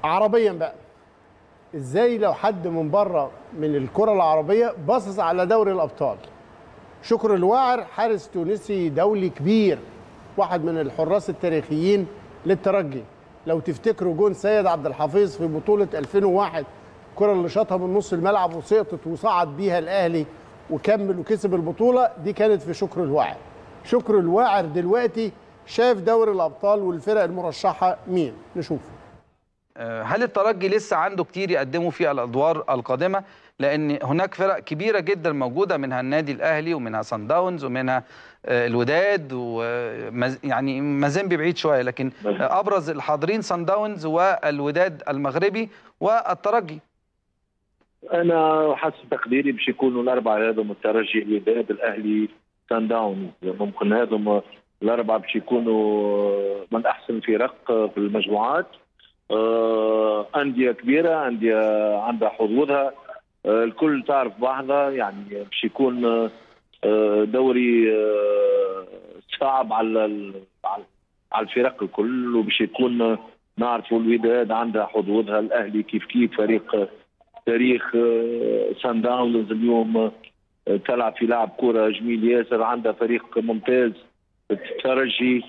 عربيا بقى، ازاي لو حد من بره من الكره العربيه باصص على دوري الابطال؟ شكر الواعر حارس تونسي دولي كبير، واحد من الحراس التاريخيين للترجي. لو تفتكروا جون سيد عبد الحفيظ في بطوله 2001، الكره اللي شاطها من نص الملعب وسقطت وصعد بيها الاهلي وكمل وكسب البطوله، دي كانت في شكر الواعر. شكر الواعر دلوقتي شاف دوري الابطال والفرق المرشحه مين؟ نشوف. هل الترجي لسه عنده كتير يقدمه في الادوار القادمه؟ لان هناك فرق كبيره جدا موجوده، منها النادي الاهلي ومنها صن داونز ومنها الوداد، يعني مازيمبي بعيد شويه، لكن ابرز الحاضرين صن داونز والوداد المغربي والترجي. انا حسب تقديري باش يكونوا الاربعه هذم: الترجي، الوداد، الاهلي، صن داونز. ممكن هذم الاربعه باش يكونوا من احسن الفرق في المجموعات. أندية كبيرة، أندية عندها حظوظها، الكل تعرف بعضها، يعني باش يكون دوري صعب على الفرق الكل، وباش يكون نعرفوا الوداد عندها حظوظها، الأهلي كيف كيف فريق تاريخ، سان داونز اليوم تلعب في لعب كرة جميل ياسر، عندها فريق ممتاز. الترجي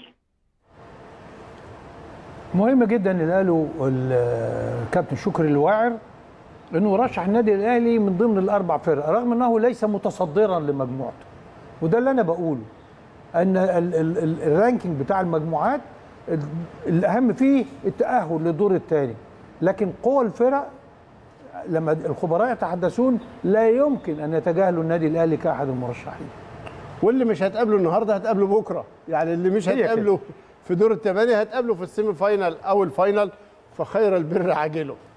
مهم جدا اللي قاله الكابتن شكري الواعر، انه رشح النادي الاهلي من ضمن الاربع فرق رغم انه ليس متصدرا لمجموعته. وده اللي انا بقوله، ان الرانكينج بتاع المجموعات الاهم فيه التاهل للدور الثاني، لكن قوى الفرق لما الخبراء يتحدثون لا يمكن ان يتجاهلوا النادي الاهلي كاحد المرشحين. واللي مش هتقابله النهارده هتقابله بكره، يعني اللي مش هتقابله في دور الثمانيه هتقابله في السيمي فاينال او الفاينال، فخير البر عاجله.